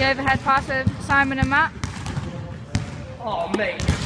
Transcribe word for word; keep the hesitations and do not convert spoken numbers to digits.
The overhead pass of Simon and Matt. Oh, mate.